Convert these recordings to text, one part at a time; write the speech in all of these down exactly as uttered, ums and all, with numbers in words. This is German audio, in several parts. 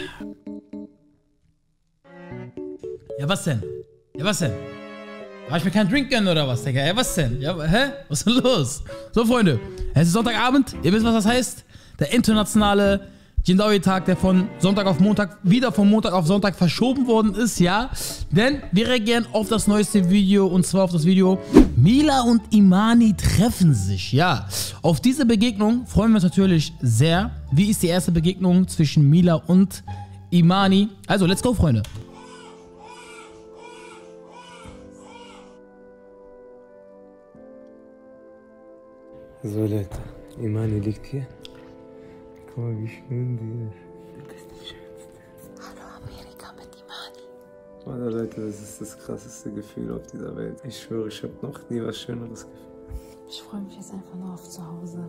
Ja, was denn? Ja, was denn? Hab ich mir keinen Drink gönnen oder was, Digga? Ja, was denn? Ja, hä? Was ist denn los? So, Freunde, es ist Sonntagabend. Ihr wisst, was das heißt. Der internationale Jindawi-Tag, der von Sonntag auf Montag, wieder von Montag auf Sonntag verschoben worden ist, ja. Denn wir reagieren auf das neueste Video, und zwar auf das Video Mila und Imani treffen sich, ja. Auf diese Begegnung freuen wir uns natürlich sehr. Wie ist die erste Begegnung zwischen Mila und Imani? Also, let's go, Freunde. So, Leute, Imani liegt hier. Guck mal, wie schön die ist. Das ist die schönste. Hallo Amerika mit Imani. Alter, Leute, das ist das krasseste Gefühl auf dieser Welt. Ich schwöre, ich habe noch nie was Schöneres gefühlt. Ich freue mich jetzt einfach nur auf zu Hause.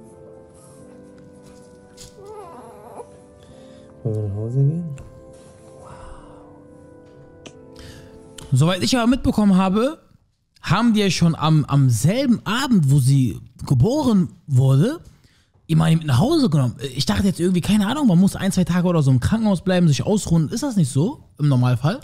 Wollen wir nach Hause gehen? Soweit ich aber mitbekommen habe, haben die ja schon am, am selben Abend, wo sie geboren wurde, Imani mit nach Hause genommen. Ich dachte jetzt irgendwie, keine Ahnung, man muss ein, zwei Tage oder so im Krankenhaus bleiben, sich ausruhen. Ist das nicht so im Normalfall?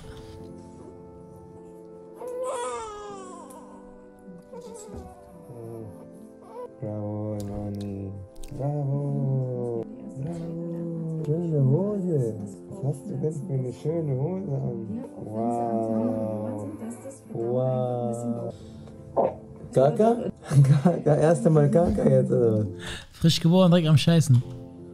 Bravo, Imani. Bravo. Bravo. Schöne Hose. Was hast du denn für eine schöne Hose an? Wow. Wow. Kaka? Kaka, erste Mal Kaka jetzt, oder was? Frisch geboren, direkt am Scheißen.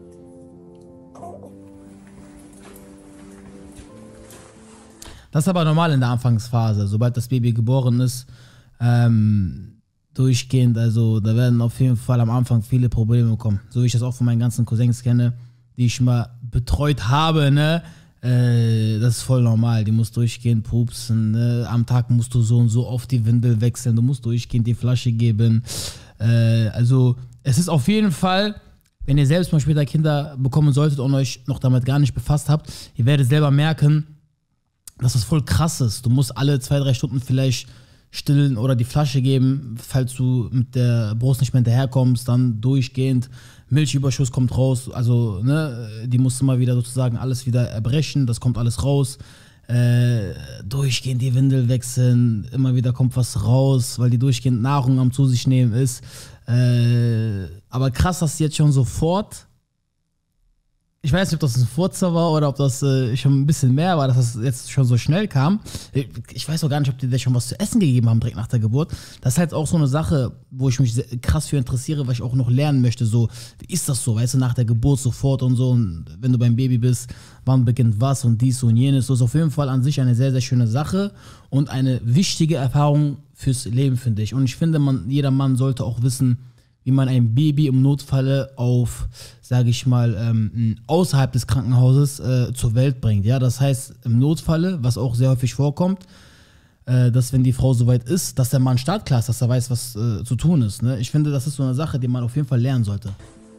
Das ist aber normal in der Anfangsphase. Sobald das Baby geboren ist, ähm, durchgehend, also da werden auf jeden Fall am Anfang viele Probleme kommen. So wie ich das auch von meinen ganzen Cousins kenne, die ich mal betreut habe, ne? Äh, das ist voll normal. Die muss durchgehend pupsen, ne? Am Tag musst du so und so oft die Windel wechseln, du musst durchgehend die Flasche geben. Äh, also es ist auf jeden Fall, wenn ihr selbst mal später Kinder bekommen solltet und euch noch damit gar nicht befasst habt, ihr werdet selber merken, dass das voll krass ist. Du musst alle zwei, drei Stunden vielleicht stillen oder die Flasche geben, falls du mit der Brust nicht mehr hinterherkommst, dann durchgehend Milchüberschuss kommt raus, also ne, die musst du mal wieder sozusagen alles wieder erbrechen, das kommt alles raus, äh, durchgehend die Windel wechseln, immer wieder kommt was raus, weil die durchgehend Nahrung am zu sich nehmen ist, äh, aber krass, dass die jetzt schon sofort, ich weiß nicht, ob das ein Furzer war oder ob das äh, schon ein bisschen mehr war, dass das jetzt schon so schnell kam. Ich weiß auch gar nicht, ob die dir schon was zu essen gegeben haben direkt nach der Geburt. Das ist halt auch so eine Sache, wo ich mich sehr krass für interessiere, weil ich auch noch lernen möchte, so, wie ist das so, weißt du, nach der Geburt sofort und so, und wenn du beim Baby bist, wann beginnt was und dies und jenes. Das ist auf jeden Fall an sich eine sehr, sehr schöne Sache und eine wichtige Erfahrung fürs Leben, finde ich. Und ich finde, man, jeder Mann sollte auch wissen, wie man ein Baby im Notfalle auf, sage ich mal, ähm, außerhalb des Krankenhauses äh, zur Welt bringt. Ja, das heißt, im Notfalle, was auch sehr häufig vorkommt, äh, dass wenn die Frau soweit ist, dass der Mann startklar ist, dass er weiß, was äh, zu tun ist. Ne? Ich finde, das ist so eine Sache, die man auf jeden Fall lernen sollte.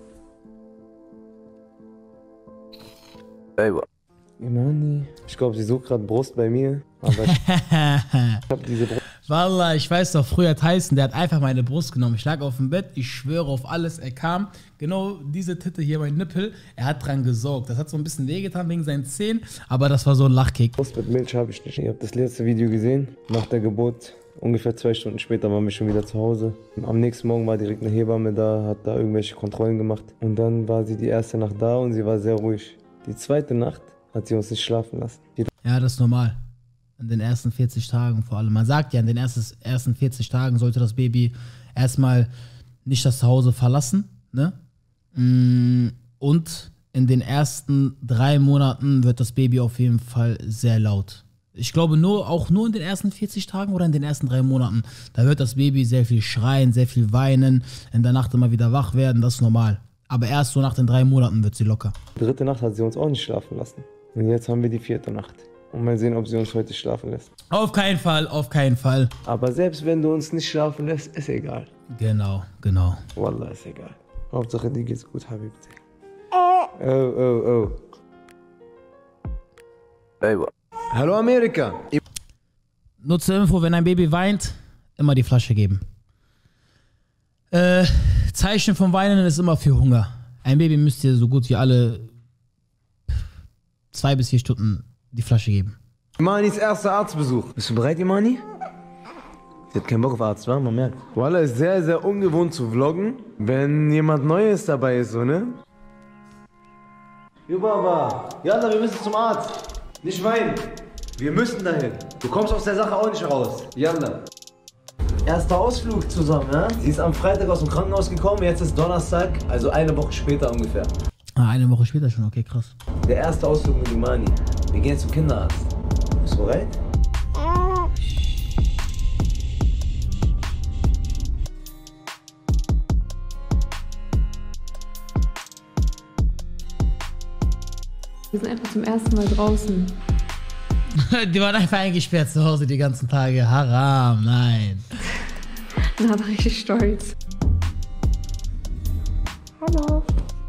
Imani, ich glaube, sie sucht gerade Brust bei mir, aber ich habe diese Brust. Wallah, ich weiß doch, früher Tyson, der hat einfach meine Brust genommen. Ich lag auf dem Bett, ich schwöre auf alles, er kam, genau diese Titte hier, mein Nippel, er hat dran gesorgt. Das hat so ein bisschen wehgetan wegen seinen Zähnen, aber das war so ein Lachkick. Brust mit Milch habe ich nicht. Ich habe das letzte Video gesehen, nach der Geburt. Ungefähr zwei Stunden später waren wir schon wieder zu Hause. Am nächsten Morgen war direkt eine Hebamme da, hat da irgendwelche Kontrollen gemacht. Und dann war sie die erste Nacht da und sie war sehr ruhig. Die zweite Nacht hat sie uns nicht schlafen lassen. Die Ja, das ist normal. In den ersten vierzig Tagen vor allem. Man sagt ja, in den ersten vierzig Tagen sollte das Baby erstmal nicht das Zuhause verlassen. Ne? Und in den ersten drei Monaten wird das Baby auf jeden Fall sehr laut. Ich glaube nur, auch nur in den ersten vierzig Tagen oder in den ersten drei Monaten. Da wird das Baby sehr viel schreien, sehr viel weinen, in der Nacht immer wieder wach werden, das ist normal. Aber erst so nach den drei Monaten wird sie locker. dritte Nacht hat sie uns auch nicht schlafen lassen. Und jetzt haben wir die vierte Nacht. Und mal sehen, ob sie uns heute schlafen lässt. Auf keinen Fall, auf keinen Fall. Aber selbst wenn du uns nicht schlafen lässt, ist egal. Genau, genau. Wallah, ist egal. Hauptsache, dir geht's gut, Habibti. Oh, oh, oh. Hallo Amerika. Nur zur Info, wenn ein Baby weint, immer die Flasche geben. Äh, Zeichen vom Weinen ist immer für Hunger. Ein Baby müsst ihr so gut wie alle zwei bis vier Stunden die Flasche geben. Imanis erster Arztbesuch. Bist du bereit, Imani? Sie hat keinen Bock auf Arzt, wa? Man merkt. Wallah, ist sehr, sehr ungewohnt zu vloggen, wenn jemand Neues dabei ist, so, ne? Jo, Baba. Jalla, wir müssen zum Arzt. Nicht weinen. Wir müssen dahin. Du kommst aus der Sache auch nicht raus. Jalla. Erster Ausflug zusammen, ja? Sie ist am Freitag aus dem Krankenhaus gekommen, jetzt ist Donnerstag, also eine Woche später ungefähr. Ah, eine Woche später schon, okay, krass. Der erste Ausflug mit Imani. Wir gehen zum Kinderarzt. Bist du bereit? Wir sind einfach zum ersten Mal draußen. Die waren einfach eingesperrt zu Hause die ganzen Tage. Haram, nein. Na, war richtig stolz. Hallo.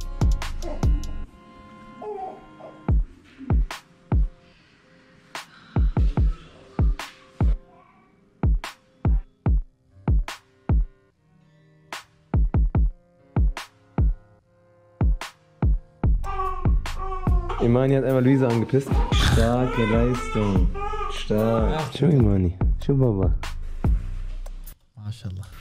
Imani hat einmal Luisa angepisst. Starke Leistung. Stark. Schau, Imani. Schau, Baba. Mashallah.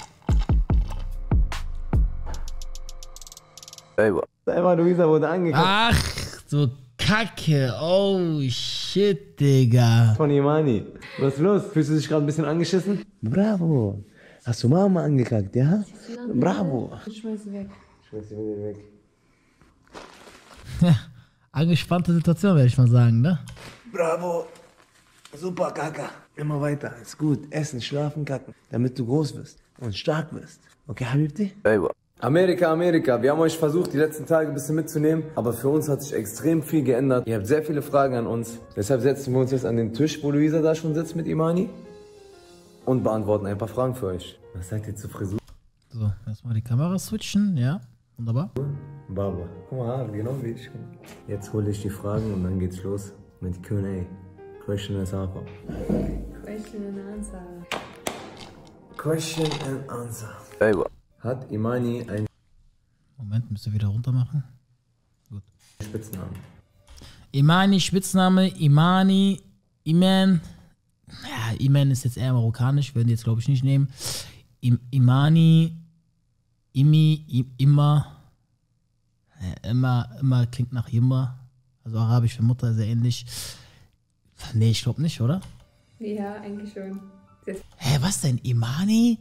Einmal Luisa wurde angekackt. Ach, so Kacke. Oh, shit, Digga. Von Imani. Was ist los? Fühlst du dich gerade ein bisschen angeschissen? Bravo. Hast du Mama angekackt, ja? Bravo. Ich schmeiß sie weg. Schmeiß sie wieder weg. Ja, angespannte Situation, werde ich mal sagen, ne? Bravo. Super, Kaka. Immer weiter. Ist gut. Essen, schlafen, kacken. Damit du groß wirst und stark wirst. Okay, Habibti? Amerika, Amerika. Wir haben euch versucht, die letzten Tage ein bisschen mitzunehmen. Aber für uns hat sich extrem viel geändert. Ihr habt sehr viele Fragen an uns. Deshalb setzen wir uns jetzt an den Tisch, wo Luisa da schon sitzt mit Imani. Und beantworten ein paar Fragen für euch. Was sagt ihr zur Frisur? So, erstmal die Kamera switchen, ja. Wunderbar. Baba. Guck mal, Haare, genau wie ich. Jetzt hole ich die Fragen und dann geht's los mit Q und A. Question and Answer. Question and answer. Question and Answer. Hat Imani einen Moment, müsst ihr wieder runter machen. Gut. Spitznamen? Imani, Spitzname, Imani, Iman. Ja, Iman ist jetzt eher marokkanisch, würden die jetzt glaube ich nicht nehmen. Im, Imani, Imi, I, immer. Ja, immer, immer klingt nach immer. Also arabisch für Mutter sehr ähnlich. Nee, ich glaube nicht, oder? Ja, eigentlich schon. Hä, was denn? Imani?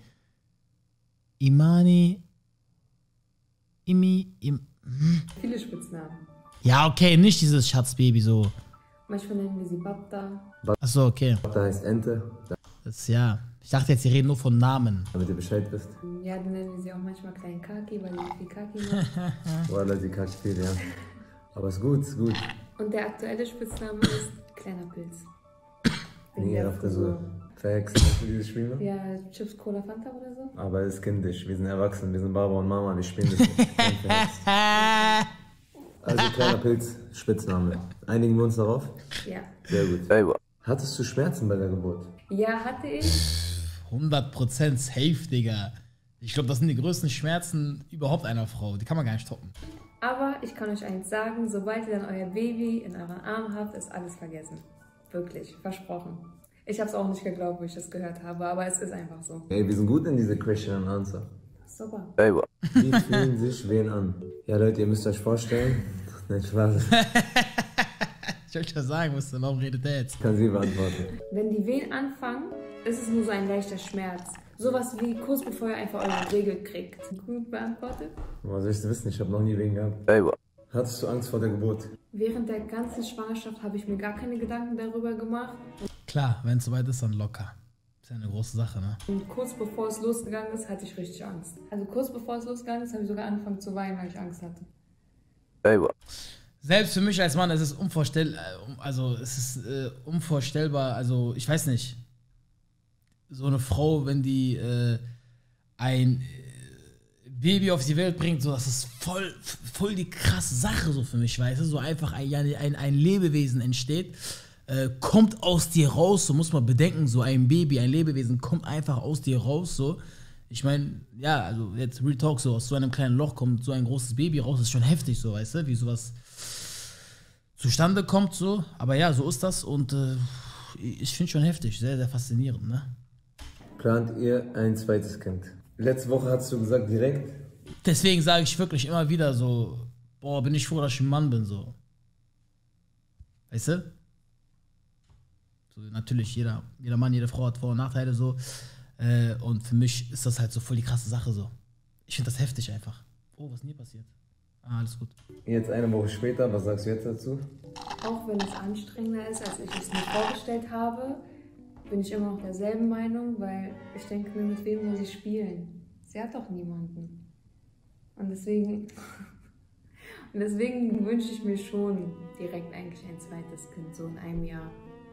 Imani? Imi? Im, hm? Viele Spitznamen. Ja, okay, nicht dieses Schatzbaby so. Manchmal nennen wir sie Babda. Achso, okay. Da heißt Ente, Das, ja. Ich dachte jetzt, sie reden nur von Namen. damit ihr Bescheid wisst. Ja, dann nennen wir sie auch manchmal Klein Kaki, weil sie viel Kaki macht. Wallah, sie kackt viel, ja. Aber ist gut, ist gut. Und der aktuelle Spitzname ist Kleiner Pilz. Wegen Nee, der auf Frisur. Verhext, hast du dieses Spiel noch? Ja, Chips, Cola, Fanta oder so? Aber es ist kindisch, wir sind erwachsen, wir sind Baba und Mama, wir spielen das nicht. Kein Verhext. Also kleiner Pilz, Spitzname. Einigen wir uns darauf? Ja. Sehr gut. Hattest du Schmerzen bei der Geburt? Ja, hatte ich. hundert Prozent safe, Digga. Ich glaube, das sind die größten Schmerzen überhaupt einer Frau. Die kann man gar nicht toppen. Aber ich kann euch eins sagen, sobald ihr dann euer Baby in euren Armen habt, ist alles vergessen. Wirklich, versprochen. Ich habe es auch nicht geglaubt, wo ich das gehört habe, aber es ist einfach so. Ey, wir sind gut in diese Question and Answer. Super. Wie fühlen sich wen an? Ja Leute, ihr müsst euch vorstellen. Nein, Spaß. Ich wollte ja sagen, was denn, warum redet der jetzt? Kann sie beantworten. Wenn die Wehen anfangen, ist es nur so ein leichter Schmerz. Sowas wie kurz bevor ihr einfach eure Regel kriegt. Gut beantwortet? Woher soll ich das wissen? Ich habe noch nie wen gehabt. Hattest du Angst vor der Geburt? Während der ganzen Schwangerschaft habe ich mir gar keine Gedanken darüber gemacht. Klar, wenn es soweit ist, dann locker. Ist ja eine große Sache, ne? Und kurz bevor es losgegangen ist, hatte ich richtig Angst. Also kurz bevor es losgegangen ist, habe ich sogar angefangen zu weinen, weil ich Angst hatte. Selbst für mich als Mann ist es unvorstellbar, also es ist äh, unvorstellbar, also ich weiß nicht, so eine Frau, wenn die äh, ein äh, Baby auf die Welt bringt, so, das ist voll, voll die krasse Sache so für mich, weißt du, so einfach ein, ein, ein Lebewesen entsteht, äh, kommt aus dir raus, so muss man bedenken, so ein Baby, ein Lebewesen kommt einfach aus dir raus, so. Ich meine, ja, also jetzt Real Talk, so aus so einem kleinen Loch kommt so ein großes Baby raus, das ist schon heftig, so, weißt du, wie sowas zustande kommt so. Aber ja, so ist das und äh, ich finde schon heftig, sehr, sehr faszinierend, ne? Plant ihr ein zweites Kind? Letzte Woche hast du gesagt, direkt. Deswegen sage ich wirklich immer wieder so, boah, bin ich froh, dass ich ein Mann bin, so. Weißt du? So, natürlich, jeder, jeder Mann, jede Frau hat Vor- und Nachteile so. Äh, und für mich ist das halt so voll die krasse Sache so. Ich finde das heftig einfach. Oh, was ist denn hier passiert? Ah, alles gut. Jetzt eine Woche später, was sagst du jetzt dazu? Auch wenn es anstrengender ist, als ich es mir vorgestellt habe, bin ich immer noch derselben Meinung, weil ich denke mir, mit wem soll sie spielen? Sie hat doch niemanden. Und deswegen, und deswegen wünsche ich mir schon direkt eigentlich ein zweites Kind, so in einem Jahr.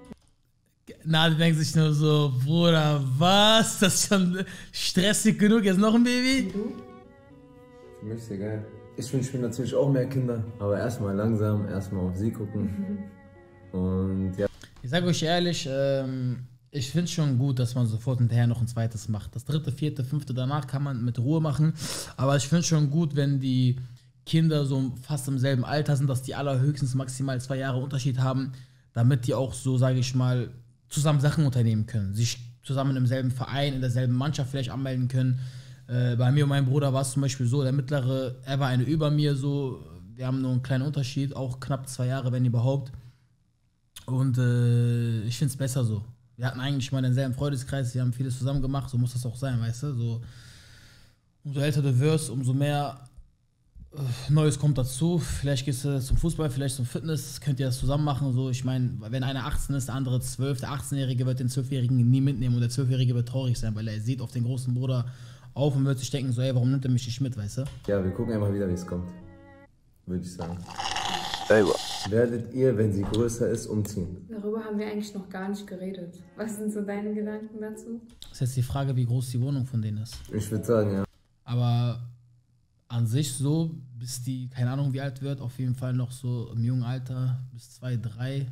Na, die denken sich nur so, Bruder, was? Das ist schon stressig genug, jetzt noch ein Baby? Und du? Für mich ist ja geil. Ich wünsche mir natürlich auch mehr Kinder, aber erstmal langsam, erstmal auf sie gucken. Und ja. Ich sage euch ehrlich, ähm, ich finde es schon gut, dass man sofort hinterher noch ein zweites macht. Das dritte, vierte, fünfte danach kann man mit Ruhe machen. Aber ich finde es schon gut, wenn die Kinder so fast im selben Alter sind, dass die allerhöchstens maximal zwei Jahre Unterschied haben, damit die auch so, sage ich mal, zusammen Sachen unternehmen können. Sich zusammen im selben Verein, in derselben Mannschaft vielleicht anmelden können. Äh, bei mir und meinem Bruder war es zum Beispiel so, der Mittlere, er war eine über mir so, wir haben nur einen kleinen Unterschied, auch knapp zwei Jahre, wenn überhaupt. Und äh, ich finde es besser so. Wir hatten eigentlich mal denselben Freundeskreis, wir haben vieles zusammen gemacht, so muss das auch sein, weißt du? So, umso älter du wirst, umso mehr äh, Neues kommt dazu. Vielleicht gehst du zum Fußball, vielleicht zum Fitness, könnt ihr das zusammen machen. So. Ich meine, wenn einer achtzehn ist, der andere zwölf, der achtzehnjährige wird den zwölfjährigen nie mitnehmen und der zwölfjährige wird traurig sein, weil er sieht auf den großen Bruder auf und wird sich denken, so, ey, warum nimmt er mich nicht mit, weißt du? Ja, wir gucken einfach wieder, wie es kommt. Würde ich sagen. Selber. Werdet ihr, wenn sie größer ist, umziehen? Darüber haben wir eigentlich noch gar nicht geredet. Was sind so deine Gedanken dazu? Das ist jetzt die Frage, wie groß die Wohnung von denen ist. Ich würde sagen, ja. Aber an sich so, bis die, keine Ahnung wie alt wird, auf jeden Fall noch so im jungen Alter, bis zwei, drei.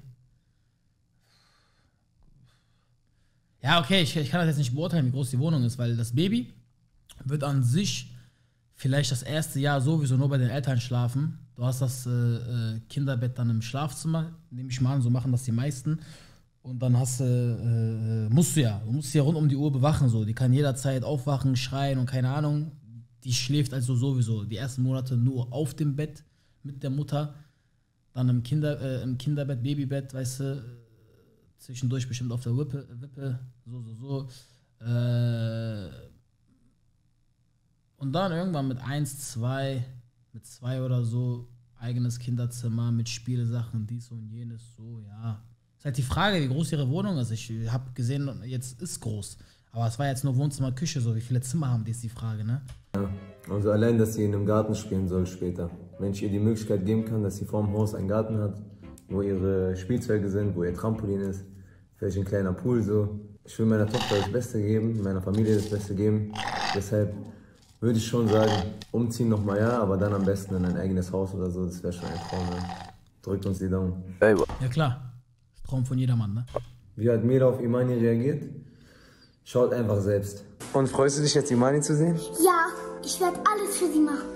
Ja, okay, ich, ich kann das jetzt nicht beurteilen, wie groß die Wohnung ist, weil das Baby wird an sich vielleicht das erste Jahr sowieso nur bei den Eltern schlafen. Du hast das äh, äh, Kinderbett dann im Schlafzimmer, nehme ich mal an, so machen das die meisten. Und dann hast du, äh, musst du ja, du musst sie ja rund um die Uhr bewachen, so. Die kann jederzeit aufwachen, schreien und keine Ahnung. Die schläft also sowieso die ersten Monate nur auf dem Bett mit der Mutter. Dann im, Kinder, äh, im Kinderbett, Babybett, weißt du, zwischendurch bestimmt auf der Wippe, Wippe so, so, so. Äh, und dann irgendwann mit eins, zwei, mit zwei oder so, eigenes Kinderzimmer mit Spielsachen, dies und jenes, so, ja. Ist halt die Frage, wie groß ihre Wohnung ist. Ich habe gesehen, jetzt ist groß. Aber es war jetzt nur Wohnzimmer, Küche, so. Wie viele Zimmer haben die, ist die Frage, ne? Ja, also allein, dass sie in einem Garten spielen soll später. Wenn ich ihr die Möglichkeit geben kann, dass sie vorm Haus einen Garten hat, wo ihre Spielzeuge sind, wo ihr Trampolin ist, vielleicht ein kleiner Pool, so. Ich will meiner Tochter das Beste geben, meiner Familie das Beste geben. Deshalb würde ich schon sagen, umziehen nochmal ja, aber dann am besten in ein eigenes Haus oder so, das wäre schon ein Traum. Ne? Drückt uns die Daumen. Selber. Ja klar, Traum von jedermann, ne? Wie hat Mira auf Imani reagiert? Schaut einfach selbst. Und freust du dich jetzt, Imani zu sehen? Ja, ich werde alles für sie machen.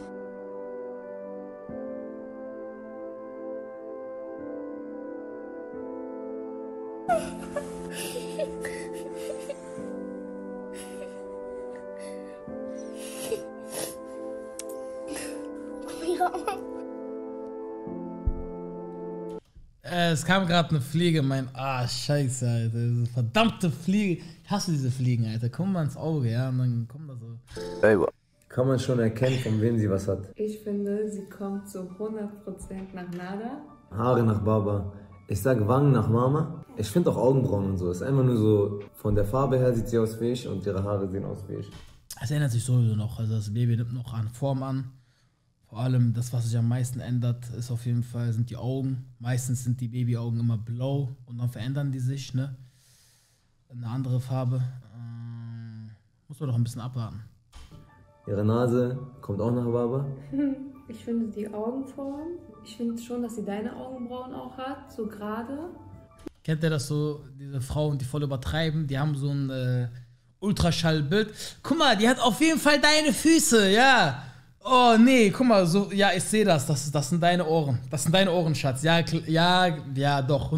Äh, es kam gerade eine Fliege, mein, ah, scheiße, Alter, diese verdammte Fliege. Ich hasse diese Fliegen, Alter, komm mal ins Auge, ja, und dann kommt da so. Selber. Kann man schon erkennen, von wem sie was hat. Ich finde, sie kommt zu hundert Prozent nach Nada. Haare nach Baba. Ich sag Wangen nach Mama. Ich finde auch Augenbrauen und so. Ist einfach nur so, von der Farbe her sieht sie aus wie ich und ihre Haare sehen aus wie ich. Es ändert sich sowieso noch, also das Baby nimmt noch an Form an. Vor allem das, was sich am meisten ändert, ist auf jeden Fall, sind die Augen. Meistens sind die Babyaugen immer blau und dann verändern die sich, ne? Eine andere Farbe. Ähm, muss man doch ein bisschen abwarten. Ihre Nase kommt auch nach Baba. Ich finde die Augenform, ich finde schon, dass sie deine Augenbrauen auch hat, so gerade. Kennt ihr das so, diese Frauen, die voll übertreiben, die haben so ein äh, Ultraschallbild. Guck mal, die hat auf jeden Fall deine Füße, ja. Oh, nee, guck mal, so, ja, ich sehe das. das. Das sind deine Ohren. Das sind deine Ohren, Schatz. Ja, ja, ja, doch.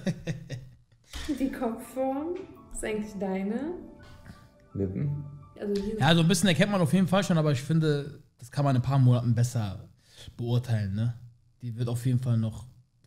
Die Kopfform ist eigentlich deine. Lippen. Also hier Ja, so ein bisschen erkennt man auf jeden Fall schon, aber ich finde, das kann man in ein paar Monaten besser beurteilen, ne? Die wird auf jeden Fall noch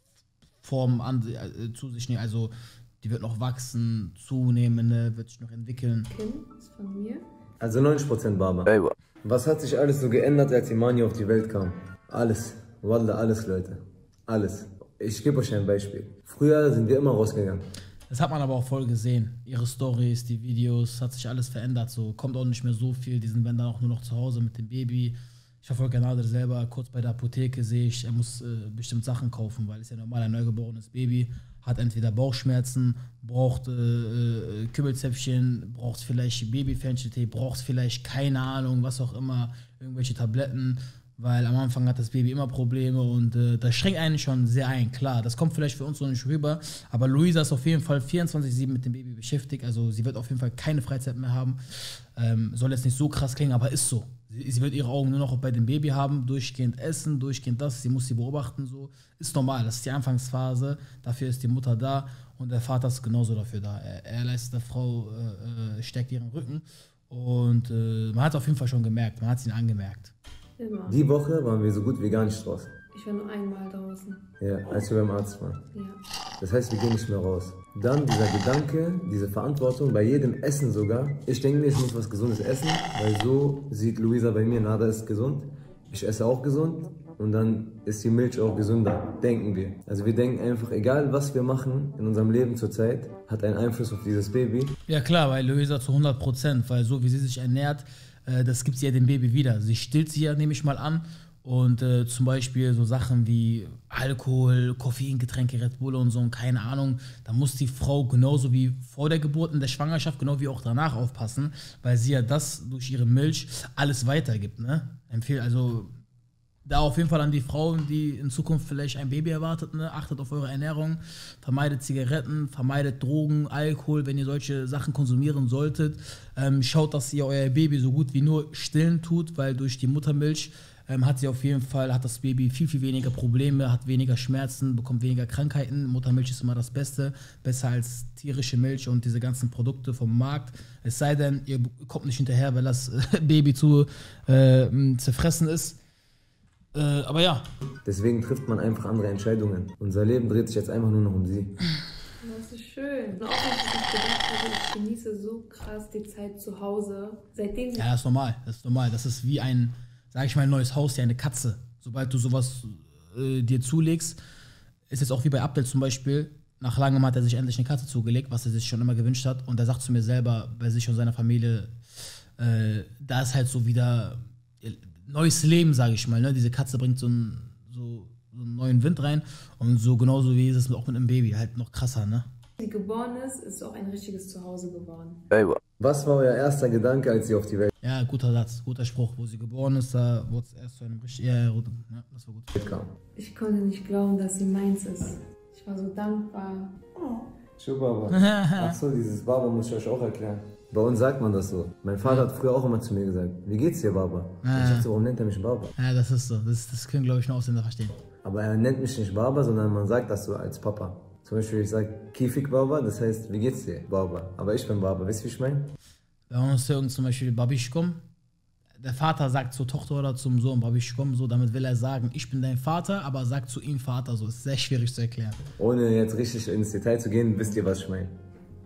Formen an, äh, zu sich nehmen, also die wird noch wachsen, zunehmen, ne? Wird sich noch entwickeln. Kinn ist von mir. Also neunzig Prozent Barber. Was hat sich alles so geändert, als Imani auf die Welt kam? Alles. Wallah, alles, Leute. Alles. Ich gebe euch ein Beispiel. Früher sind wir immer rausgegangen. Das hat man aber auch voll gesehen. Ihre Stories, die Videos, hat sich alles verändert. So kommt auch nicht mehr so viel. Die sind wenn dann auch nur noch zu Hause mit dem Baby. Ich verfolge Nader selber. Kurz bei der Apotheke sehe ich, er muss äh, bestimmt Sachen kaufen, weil es ja normal ein neugeborenes Baby hat entweder Bauchschmerzen, braucht äh, äh, Kümmelzäpfchen, braucht vielleicht Babyfenchel-Tee, braucht vielleicht keine Ahnung, was auch immer, irgendwelche Tabletten. Weil am Anfang hat das Baby immer Probleme und äh, das schränkt einen schon sehr ein, klar. Das kommt vielleicht für uns so nicht rüber, aber Luisa ist auf jeden Fall vierundzwanzig sieben mit dem Baby beschäftigt, also sie wird auf jeden Fall keine Freizeit mehr haben. Ähm, soll jetzt nicht so krass klingen, aber ist so. Sie, sie wird ihre Augen nur noch bei dem Baby haben, durchgehend essen, durchgehend das, sie muss sie beobachten, so. Ist normal, das ist die Anfangsphase, dafür ist die Mutter da und der Vater ist genauso dafür da. Er, er leistet der Frau, äh, äh, stärkt ihren Rücken und äh, man hat es auf jeden Fall schon gemerkt, man hat es ihnen angemerkt. Immer. Die Woche waren wir so gut wie gar nicht draußen. Ich war nur einmal draußen. Ja, als wir beim Arzt waren. Ja. Das heißt, wir gehen nicht mehr raus. Dann dieser Gedanke, diese Verantwortung, bei jedem Essen sogar. Ich denke mir, ich muss was Gesundes essen, weil so sieht Luisa bei mir, Nada ist gesund. Ich esse auch gesund und dann ist die Milch auch gesünder, denken wir. Also wir denken einfach, egal was wir machen in unserem Leben zurzeit, hat einen Einfluss auf dieses Baby. Ja klar, weil Luisa zu hundert Prozent, weil so wie sie sich ernährt, äh, das gibt sie ja dem Baby wieder. Sie stillt sie ja, nehme ich mal an. Und äh, zum Beispiel so Sachen wie Alkohol, Koffeingetränke, Red Bull und so und keine Ahnung, da muss die Frau genauso wie vor der Geburt in der Schwangerschaft, genau wie auch danach aufpassen, weil sie ja das durch ihre Milch alles weitergibt, ne? Empfehle also da auf jeden Fall an die Frauen, die in Zukunft vielleicht ein Baby erwartet, ne? Achtet auf eure Ernährung, vermeidet Zigaretten, vermeidet Drogen, Alkohol, wenn ihr solche Sachen konsumieren solltet. Ähm, schaut, dass ihr euer Baby so gut wie nur stillen tut, weil durch die Muttermilch ähm, hat sie auf jeden Fall, hat das Baby viel, viel weniger Probleme, hat weniger Schmerzen, bekommt weniger Krankheiten. Muttermilch ist immer das Beste, besser als tierische Milch und diese ganzen Produkte vom Markt. Es sei denn, ihr kommt nicht hinterher, weil das Baby zu äh, zerfressen ist. Äh, aber ja. Deswegen trifft man einfach andere Entscheidungen. Unser Leben dreht sich jetzt einfach nur noch um sie. Das ist schön. Und auch wenn ich nicht gedacht habe, ich genieße so krass die Zeit zu Hause. Seitdem Ja, das ist normal. Das ist normal. Das ist wie ein, sag ich mal, ein neues Haus, ja, eine Katze. Sobald du sowas äh, dir zulegst, ist jetzt auch wie bei Abdel zum Beispiel. Nach langem hat er sich endlich eine Katze zugelegt, was er sich schon immer gewünscht hat. Und er sagt zu mir selber, bei sich und seiner Familie, äh, da ist halt so wieder neues Leben, sage ich mal. Ne? Diese Katze bringt so einen, so, so einen neuen Wind rein. Und so genauso wie ist es auch mit einem Baby. Halt noch krasser, ne? sie geboren ist, ist auch ein richtiges Zuhause geworden. Was war euer erster Gedanke, als sie auf die Welt Ja, guter Satz, guter Spruch. Wo sie geboren ist, da wurde es erst zu einem richtig. Ja, ja, das war gut. kam? Ich konnte nicht glauben, dass sie meins ist. Ich war so dankbar. Schau, Baba. Ach so, dieses Baba muss ich euch auch erklären. Bei uns sagt man das so. Mein Vater hat früher auch immer zu mir gesagt, wie geht's dir, Baba? Ah. Ich dachte, warum nennt er mich Baba? Ja, das ist so. Das, das können, glaube ich, nur Ausländer verstehen. Aber er nennt mich nicht Baba, sondern man sagt das so als Papa. Zum Beispiel, ich sage Kifik Baba, das heißt, wie geht's dir, Baba? Aber ich bin Baba, wisst ihr, wie ich meine? Bei uns sagen zum Beispiel Babishkom. Der Vater sagt zur Tochter oder zum Sohn Babishkom, so, damit will er sagen, ich bin dein Vater, aber sagt zu ihm Vater, so. Ist sehr schwierig zu erklären. Ohne jetzt richtig ins Detail zu gehen, wisst ihr, was ich meine.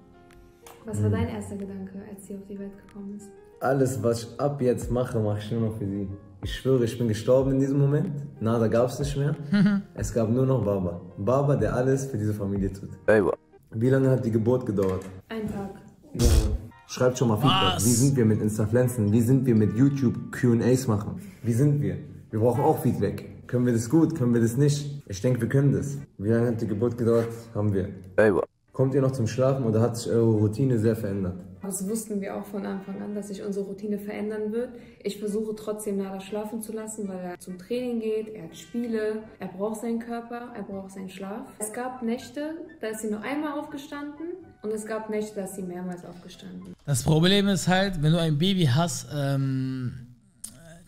Was war dein erster Gedanke, als sie auf die Welt gekommen ist? Alles, was ich ab jetzt mache, mache ich nur noch für sie. Ich schwöre, ich bin gestorben in diesem Moment. Nada gab es nicht mehr. Es gab nur noch Baba. Baba, der alles für diese Familie tut. Wie lange hat die Geburt gedauert? Ein Tag. Ja. Schreibt schon mal Feedback. Was? Wie sind wir mit Instafluenzen? Wie sind wir mit YouTube Q und A's machen? Wie sind wir? Wir brauchen auch Feedback. Können wir das gut? Können wir das nicht? Ich denke, wir können das. Wie lange hat die Geburt gedauert? Haben wir. Kommt ihr noch zum Schlafen oder hat sich eure Routine sehr verändert? Das wussten wir auch von Anfang an, dass sich unsere Routine verändern wird. Ich versuche trotzdem Nada schlafen zu lassen, weil er zum Training geht, er hat Spiele, er braucht seinen Körper, er braucht seinen Schlaf. Es gab Nächte, da ist sie nur einmal aufgestanden und es gab Nächte, da ist sie mehrmals aufgestanden. Das Problem ist halt, wenn du ein Baby hast, ähm,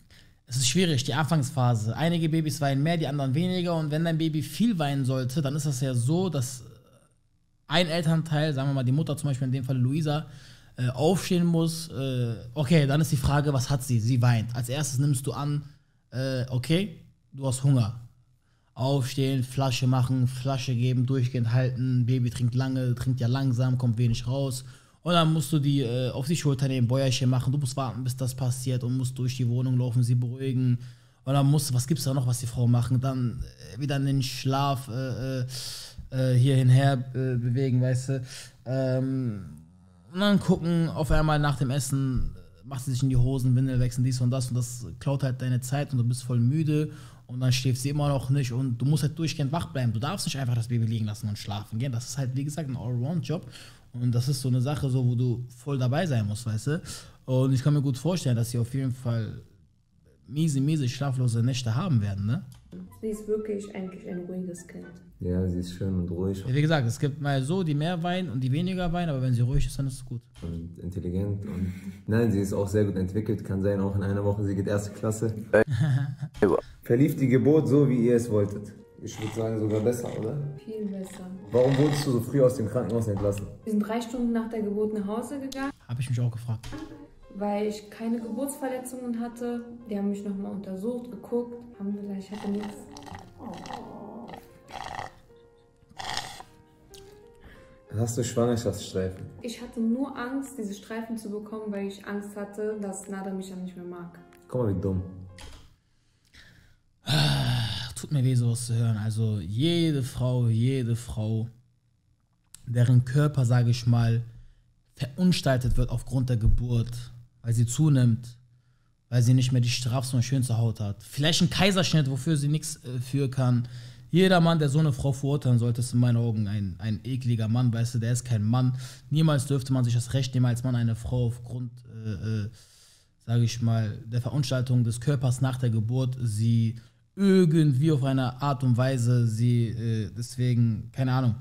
Es ist schwierig, die Anfangsphase. Einige Babys weinen mehr, die anderen weniger. Und wenn dein Baby viel weinen sollte, dann ist das ja so, dass ein Elternteil, sagen wir mal die Mutter zum Beispiel, in dem Fall Luisa, äh, aufstehen muss. Äh, okay, dann ist die Frage, was hat sie? Sie weint. Als erstes nimmst du an, äh, okay, du hast Hunger. Aufstehen, Flasche machen, Flasche geben, durchgehend halten. Baby trinkt lange, trinkt ja langsam, kommt wenig raus. Und dann musst du die äh, auf die Schulter nehmen, Bäuerchen machen. Du musst warten, bis das passiert und musst durch die Wohnung laufen, sie beruhigen. Und dann musst du, was gibt's da noch, was die Frau machen? Dann äh, wieder in den Schlaf äh, äh, hier hinher äh, bewegen, weißt du. Ähm, und dann gucken, auf einmal nach dem Essen macht sie sich in die Hosen, Windel wechseln, dies und das. Und das klaut halt deine Zeit und du bist voll müde. Und dann schläft sie immer noch nicht und du musst halt durchgehend wach bleiben. Du darfst nicht einfach das Baby liegen lassen und schlafen gehen. Das ist halt, wie gesagt, ein Allround-Job. Und das ist so eine Sache, so, wo du voll dabei sein musst, weißt du. Und ich kann mir gut vorstellen, dass sie auf jeden Fall miese, miese, schlaflose Nächte haben werden, ne? Sie ist wirklich eigentlich ein ruhiges Kind. Ja, sie ist schön und ruhig. Ja, wie gesagt, es gibt mal so, die mehr weinen und die weniger weinen, aber wenn sie ruhig ist, dann ist es gut. Und intelligent und nein, sie ist auch sehr gut entwickelt. Kann sein, auch in einer Woche, sie geht erste Klasse. Verlief die Geburt so, wie ihr es wolltet? Ich würde sagen, sogar besser, oder? Viel besser. Warum wurdest du so früh aus dem Krankenhaus entlassen? Wir sind drei Stunden nach der Geburt nach Hause gegangen, Habe ich mich auch gefragt. weil ich keine Geburtsverletzungen hatte. Die haben mich nochmal untersucht, geguckt, haben gesagt, ich hatte nichts. Hast du Schwangerschaftsstreifen? Ich hatte nur Angst, diese Streifen zu bekommen, weil ich Angst hatte, dass Nada mich dann nicht mehr mag. Guck mal, wie dumm. Tut mir weh, sowas zu hören. Also jede Frau, jede Frau, deren Körper, sage ich mal, verunstaltet wird aufgrund der Geburt, weil sie zunimmt, weil sie nicht mehr die straffste und schönste Haut hat. Vielleicht ein Kaiserschnitt, wofür sie nichts äh, für kann. Jeder Mann, der so eine Frau verurteilen sollte, ist in meinen Augen ein, ein ekliger Mann, weißt du, der ist kein Mann. Niemals dürfte man sich das Recht nehmen, als Mann eine Frau aufgrund, äh, äh, sage ich mal, der Verunstaltung des Körpers nach der Geburt, sie irgendwie auf eine Art und Weise, sie äh, deswegen, keine Ahnung,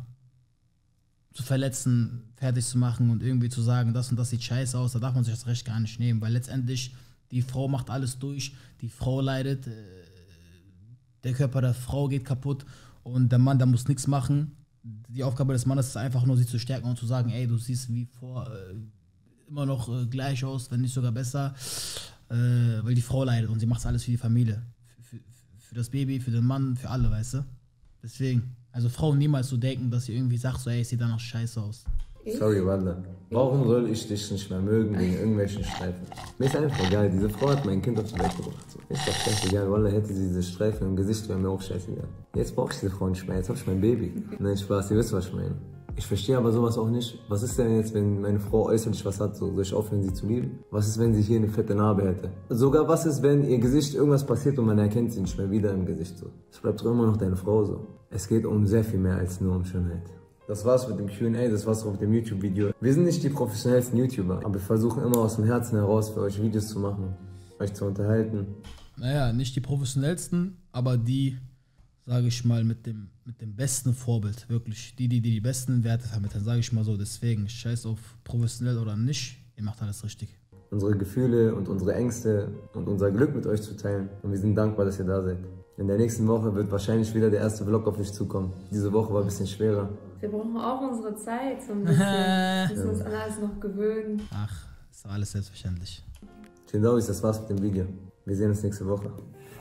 zu verletzen, fertig zu machen und irgendwie zu sagen, das und das sieht scheiße aus, da darf man sich das Recht gar nicht nehmen, weil letztendlich die Frau macht alles durch, die Frau leidet, äh, der Körper der Frau geht kaputt und der Mann, der muss nichts machen. Die Aufgabe des Mannes ist einfach nur, sie zu stärken und zu sagen, ey, du siehst wie vor äh, immer noch äh, gleich aus, wenn nicht sogar besser, äh, weil die Frau leidet und sie macht alles für die Familie. Für das Baby, für den Mann, für alle, weißt du? Deswegen, also Frauen niemals so denken, dass sie irgendwie sagt, so, ey, es sieht danach scheiße aus. Sorry, Wanda. Warum soll ich dich nicht mehr mögen wegen irgendwelchen Streifen? Mir ist einfach egal, diese Frau hat mein Kind auf die Welt gebracht. So. Ist doch scheißegal, Wanda, hätte sie diese Streifen im Gesicht, wäre mir auch scheißegal. Jetzt brauche ich diese Frau nicht mehr, jetzt hab ich mein Baby. Nein, Spaß, ihr wisst, was ich meine. Ich verstehe aber sowas auch nicht. Was ist denn jetzt, wenn meine Frau äußerlich was hat? So, soll ich aufhören, sie zu lieben? Was ist, wenn sie hier eine fette Narbe hätte? Sogar was ist, wenn ihr Gesicht irgendwas passiert und man erkennt sie nicht mehr wieder im Gesicht? So. Es bleibt doch immer noch deine Frau so. Es geht um sehr viel mehr als nur um Schönheit. Das war's mit dem Q und A, das war's auch mit dem YouTube-Video. Wir sind nicht die professionellsten YouTuber, aber wir versuchen immer aus dem Herzen heraus für euch Videos zu machen, euch zu unterhalten. Naja, nicht die professionellsten, aber die, sage ich mal, mit dem, mit dem besten Vorbild, wirklich. Die, die die, die besten Werte vermitteln, sage ich mal so. Deswegen, scheiß auf professionell oder nicht, ihr macht alles richtig. Unsere Gefühle und unsere Ängste und unser Glück mit euch zu teilen. Und wir sind dankbar, dass ihr da seid. In der nächsten Woche wird wahrscheinlich wieder der erste Vlog auf euch zukommen. Diese Woche war ein bisschen schwerer. Wir brauchen auch unsere Zeit, so ein bisschen. Wir müssen uns an alles noch gewöhnen. Ach, ist doch alles selbstverständlich. Vielen Dank, das war's mit dem Video. Wir sehen uns nächste Woche.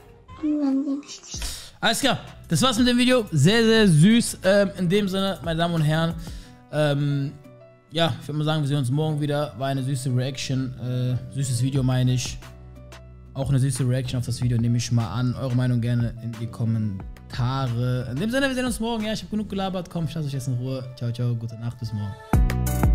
Alles klar, das war's mit dem Video. Sehr, sehr süß. Ähm, in dem Sinne, meine Damen und Herren, ähm, ja, ich würde mal sagen, wir sehen uns morgen wieder. War eine süße Reaction, äh, süßes Video meine ich. Auch eine süße Reaction auf das Video nehme ich mal an. Eure Meinung gerne in die Kommentare. In dem Sinne, wir sehen uns morgen. Ja, ich habe genug gelabert. Komm, ich lasse euch jetzt in Ruhe. Ciao, ciao, gute Nacht, bis morgen.